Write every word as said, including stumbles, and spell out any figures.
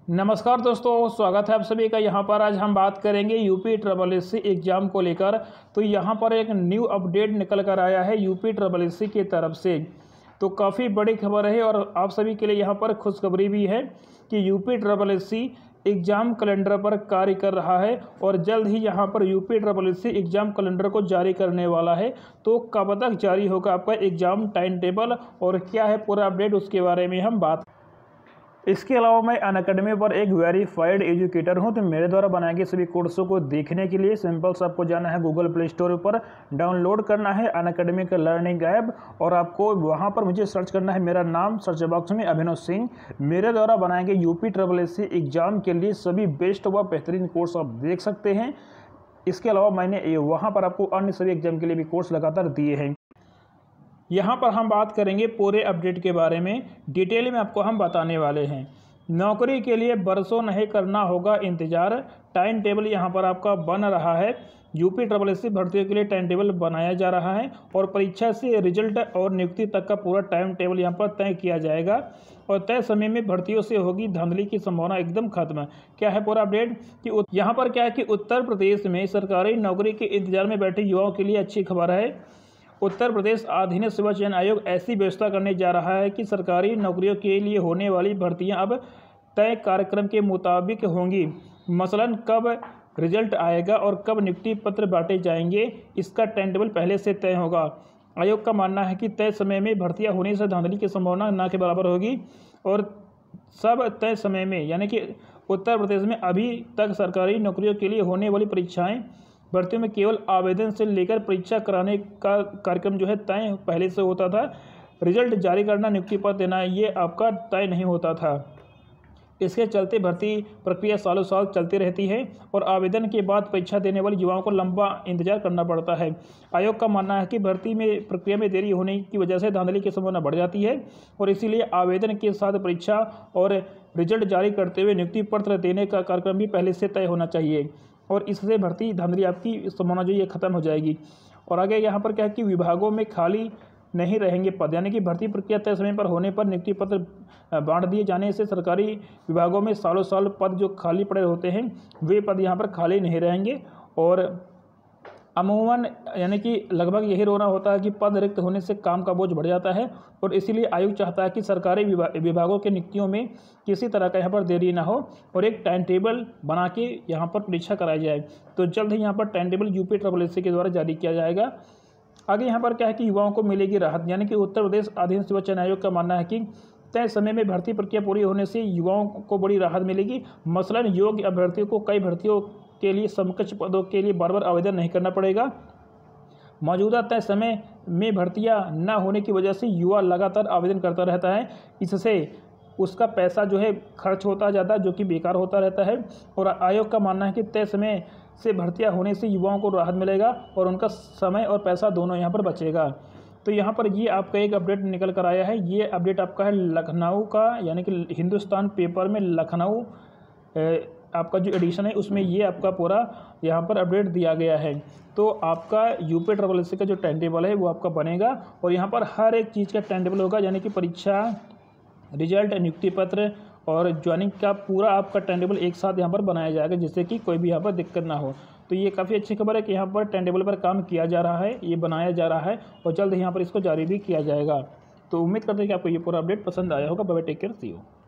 नमस्कार दोस्तों, स्वागत है आप सभी का। यहाँ पर आज हम बात करेंगे UP triple S C exam को लेकर। तो यहाँ पर एक न्यू अपडेट निकल कर आया है यूपी ट्रिपल एस सी की तरफ से। तो काफ़ी बड़ी खबर है और आप सभी के लिए यहाँ पर खुशखबरी भी है कि UP triple S C exam calendar पर कार्य कर रहा है और जल्द ही यहाँ पर UP triple S C exam calendar को जारी करने वाला है। तो कब तक जारी होगा आपका एग्ज़ाम टाइम टेबल और क्या है पूरा अपडेट, उसके बारे में हम बात। इसके अलावा मैं अनअकैडमी पर एक वेरीफाइड एजुकेटर हूं। तो मेरे द्वारा बनाए गए सभी कोर्सों को देखने के लिए सिंपल से आपको जाना है गूगल प्ले स्टोर पर, डाउनलोड करना है अनअकैडमी का लर्निंग ऐप और आपको वहां पर मुझे सर्च करना है मेरा नाम, सर्च बॉक्स में अभिनव सिंह। मेरे द्वारा बनाए गए UP triple S C exam के लिए सभी बेस्ट व बेहतरीन कोर्स आप देख सकते हैं। इसके अलावा मैंने वहाँ पर आपको अन्य सभी एग्जाम के लिए भी कोर्स लगातार दिए हैं। यहाँ पर हम बात करेंगे पूरे अपडेट के बारे में, डिटेल में आपको हम बताने वाले हैं। नौकरी के लिए बरसों नहीं करना होगा इंतज़ार, टाइम टेबल यहाँ पर आपका बन रहा है। यूपी ट्रिपल एस सी भर्तियों के लिए टाइम टेबल बनाया जा रहा है और परीक्षा से रिजल्ट और नियुक्ति तक का पूरा टाइम टेबल यहाँ पर तय किया जाएगा और तय समय में भर्तियों से होगी धांधली की संभावना एकदम खत्म। क्या है पूरा अपडेट कि यहाँ पर क्या है कि उत्तर प्रदेश में सरकारी नौकरी के इंतजार में बैठे युवाओं के लिए अच्छी खबर है। उत्तर प्रदेश अधीन सेवा चयन आयोग ऐसी व्यवस्था करने जा रहा है कि सरकारी नौकरियों के लिए होने वाली भर्तियां अब तय कार्यक्रम के मुताबिक होंगी। मसलन कब रिजल्ट आएगा और कब नियुक्ति पत्र बांटे जाएंगे, इसका टाइम टेबल पहले से तय होगा। आयोग का मानना है कि तय समय में भर्तियां होने से धांधली की संभावना न के बराबर होगी और सब तय समय में, यानी कि उत्तर प्रदेश में अभी तक सरकारी नौकरियों के लिए होने वाली परीक्षाएँ भर्तियों में केवल आवेदन से लेकर परीक्षा कराने का कार्यक्रम जो है तय पहले से होता था। रिजल्ट जारी करना, नियुक्ति पत्र देना, ये आपका तय नहीं होता था। इसके चलते भर्ती प्रक्रिया सालों साल चलती रहती है और आवेदन के बाद परीक्षा देने वाले युवाओं को लंबा इंतजार करना पड़ता है। आयोग का मानना है कि भर्ती में प्रक्रिया में देरी होने की वजह से धांधली की संभावना बढ़ जाती है और इसीलिए आवेदन के साथ परीक्षा और रिजल्ट जारी करते हुए नियुक्ति पत्र देने का कार्यक्रम भी पहले से तय होना चाहिए और इससे भर्ती धांधली आपकी संभावना जो ये खत्म हो जाएगी। और आगे यहाँ पर क्या है कि विभागों में खाली नहीं रहेंगे पद, यानी कि भर्ती प्रक्रिया तय समय पर होने पर नियुक्ति पत्र बांट दिए जाने से सरकारी विभागों में सालों साल पद जो खाली पड़े होते हैं वे पद यहाँ पर खाली नहीं रहेंगे और अमूमन यानी कि लगभग यही रोना होता है कि पद रिक्त होने से काम का बोझ बढ़ जाता है और इसीलिए आयोग चाहता है कि सरकारी विभागों के नियुक्तियों में किसी तरह का यहाँ पर देरी ना हो और एक टाइम टेबल बना के यहाँ पर परीक्षा कराई जाए। तो जल्द ही यहाँ पर time table UP triple S C के द्वारा जारी किया जाएगा। आगे यहाँ पर क्या है कि युवाओं को मिलेगी राहत, यानी कि उत्तर प्रदेश अधीन सेवा चयन आयोग का मानना है कि तय समय में भर्ती प्रक्रिया पूरी होने से युवाओं को बड़ी राहत मिलेगी। मसलन योग्य अभ्यर्थियों को कई भर्तियों के लिए समकक्ष पदों के लिए बार बार आवेदन नहीं करना पड़ेगा। मौजूदा तय समय में भर्तियां न होने की वजह से युवा लगातार आवेदन करता रहता है, इससे उसका पैसा जो है खर्च होता जाता है जो कि बेकार होता रहता है। और आयोग का मानना है कि तय समय से भर्तियां होने से युवाओं को राहत मिलेगा और उनका समय और पैसा दोनों यहाँ पर बचेगा। तो यहाँ पर ये आपका एक अपडेट निकल कर आया है। ये अपडेट आपका है लखनऊ का, यानी कि हिंदुस्तान पेपर में लखनऊ आपका जो एडिशन है उसमें ये आपका पूरा यहाँ पर अपडेट दिया गया है। तो आपका यूपी ट्रिपल एस सी का जो टाइम टेबल है वो आपका बनेगा और यहाँ पर हर एक चीज़ का टाइम टेबल होगा, यानी कि परीक्षा, रिजल्ट, नियुक्ति पत्र और ज्वाइनिंग का पूरा आपका टाइम टेबल एक साथ यहाँ पर बनाया जाएगा, जिससे कि कोई भी यहाँ पर दिक्कत ना हो। तो ये काफ़ी अच्छी खबर है कि यहाँ पर टाइम टेबल पर काम किया जा रहा है, ये बनाया जा रहा है और जल्द यहाँ पर इसको जारी भी किया जाएगा। तो उम्मीद करते हैं कि आपको ये पूरा अपडेट पसंद आया होगा। Bye bye, take care, see you.